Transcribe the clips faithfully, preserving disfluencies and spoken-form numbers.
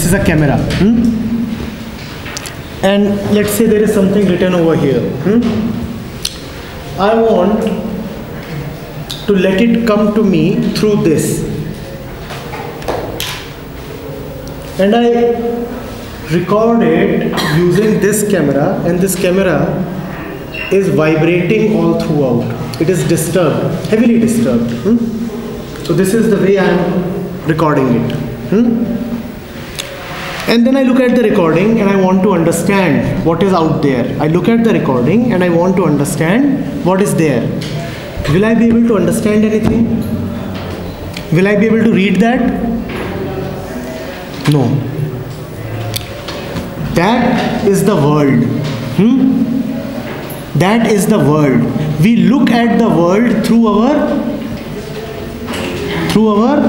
is a camera. Hmm? And let's say there is something written over here. Hmm? I want to let it come to me through this. And I record it using this camera, and this camera is vibrating all throughout. It is disturbed, heavily disturbed. Hmm? So this is the way I am recording it. Hmm? And then I look at the recording and I want to understand what is out there. I look at the recording and I want to understand what is there. Will I be able to understand anything? Will I be able to read that? No. That is the world. Hmm? That is the world. We look at the world through our, through our,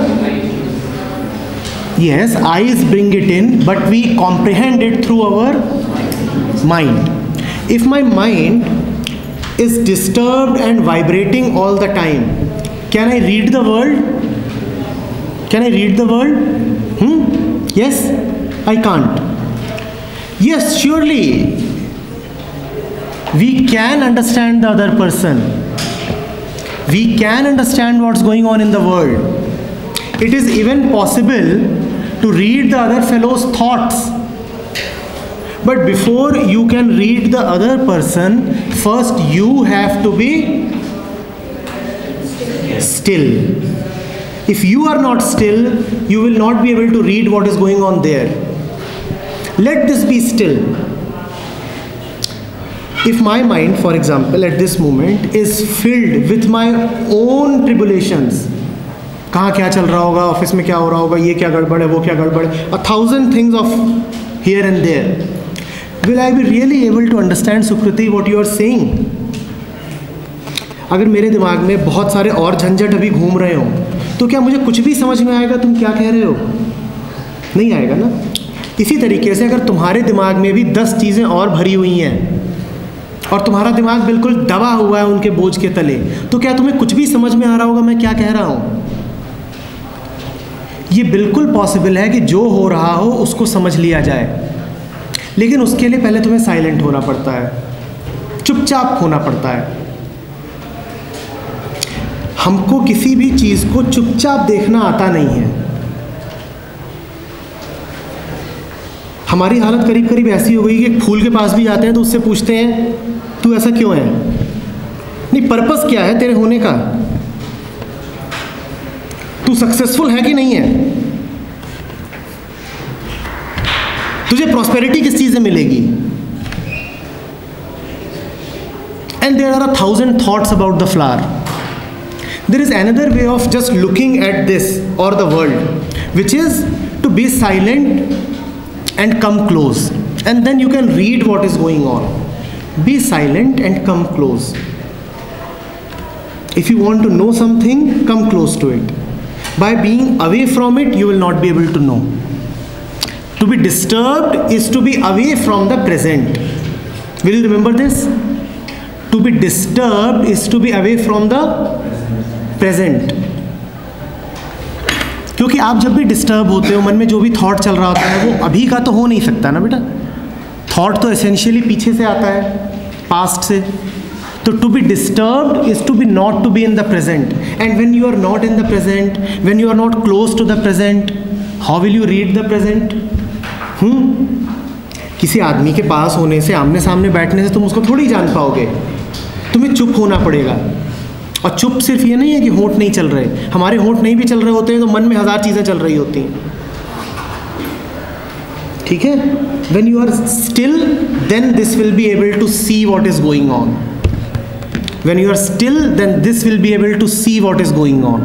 yes, eyes bring it in, but we comprehend it through our mind. If my mind is disturbed and vibrating all the time, can I read the world? Can I read the world? Hmm? Yes? I can't. Yes, surely we can understand the other person. We can understand what's going on in the world. It is even possible to read the other fellow's thoughts. But before you can read the other person, first you have to be still. If you are not still, you will not be able to read what is going on there. Let this be still. If my mind, for example, at this moment is filled with my own tribulations, कहाँ क्या चल रहा होगा, office में क्या हो रहा होगा, ये क्या गड़बड़ है, वो क्या गड़बड़ है, a thousand things of here and there, will I be really able to understand, Sukriti, what you are saying? अगर मेरे दिमाग में बहुत सारे और झंझट अभी घूम रहे हो, तो क्या मुझे कुछ भी समझ में आएगा तुम क्या कह रहे हो? नहीं आएगा ना। इसी तरीके से अगर तुम्हारे दिमाग में भी दस चीज़ें और भरी हुई हैं और तुम्हारा दिमाग बिल्कुल दबा हुआ है उनके बोझ के तले, तो क्या तुम्हें कुछ भी समझ में आ रहा होगा मैं क्या कह रहा हूँ? ये बिल्कुल पॉसिबल है कि जो हो रहा हो उसको समझ लिया जाए, लेकिन उसके लिए पहले तुम्हें साइलेंट होना पड़ता है, चुपचाप होना पड़ता है। हमको किसी भी चीज़ को चुपचाप देखना आता नहीं है। हमारी हालत करीब करीब ऐसी हो गई कि एक फूल के पास भी जाते हैं तो उससे पूछते हैं तू ऐसा क्यों है? नहीं, पर्पस क्या है तेरे होने का? तू सक्सेसफुल है कि नहीं है? तुझे प्रॉस्पेरिटी किस चीज़ से मिलेगी? And there are a thousand thoughts about the flower. There is another way of just looking at this or the world, which is to be silent and come close, and then you can read what is going on. Be silent and come close. If you want to know something, come close to it. By being away from it, you will not be able to know. To be disturbed is to be away from the present. Will you remember this? To be disturbed is to be away from the present. क्योंकि आप जब भी disturb होते हो, मन में जो भी थॉट चल रहा होता है वो अभी का तो हो नहीं सकता ना बेटा। थॉट तो एसेंशियली पीछे से आता है, पास्ट से। तो to be disturbed is to be not to be in the present, and when you are not in the present, when you are not close to the present, how will you read the present? Hmm किसी आदमी के पास होने से, आमने सामने बैठने से तुम उसको थोड़ी जान पाओगे। तुम्हें चुप होना पड़ेगा। और चुप सिर्फ ये नहीं है कि होंठ नहीं चल रहे, हमारे होंठ नहीं भी चल रहे होते हैं तो मन में हज़ार चीज़ें चल रही होती हैं। ठीक है? When you are still, then this will be able to see what is going on. When you are still, then this will be able to see what is going on.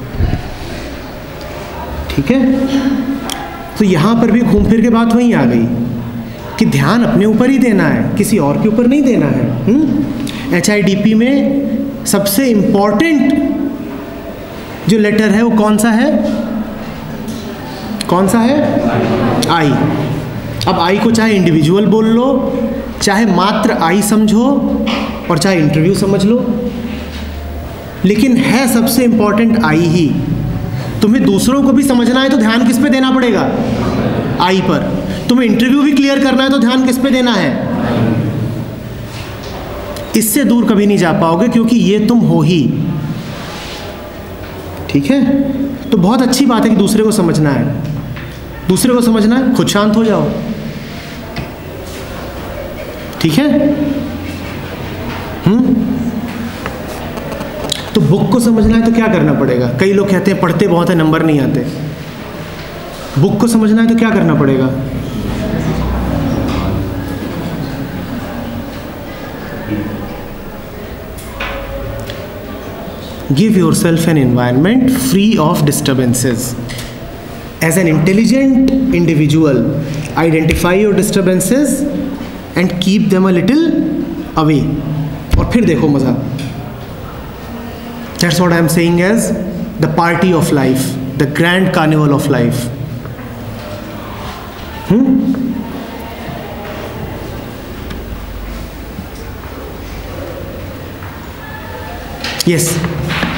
ठीक है? तो यहाँ पर भी घूम फिर के बात वहीं आ गई कि ध्यान अपने ऊपर ही देना है, किसी और के ऊपर नहीं देना है। एच आई डी पी में सबसे इम्पॉर्टेंट जो लेटर है वो कौन सा है? कौन सा है? आई। अब आई को चाहे इंडिविजुअल बोल लो, चाहे मात्र आई समझो, और चाहे इंटरव्यू समझ लो, लेकिन है सबसे इम्पॉर्टेंट आई ही। तुम्हें दूसरों को भी समझना है तो ध्यान किस पे देना पड़ेगा? आई पर। तुम्हें इंटरव्यू भी क्लियर करना है तो ध्यान किस पे देना है? इससे दूर कभी नहीं जा पाओगे, क्योंकि ये तुम हो ही। ठीक है, तो बहुत अच्छी बात है कि दूसरे को समझना है। दूसरे को समझना है, खुद शांत हो जाओ। ठीक है। हम्म तो बुक को समझना है तो क्या करना पड़ेगा? कई लोग कहते हैं पढ़ते बहुत है, नंबर नहीं आते। बुक को समझना है तो क्या करना पड़ेगा? Give yourself an environment free of disturbances. As an intelligent individual, identify your disturbances and keep them a little away. और फिर देखो मज़ा। That's what I am saying as the party of life, the grand carnival of life. Hmm? Yes.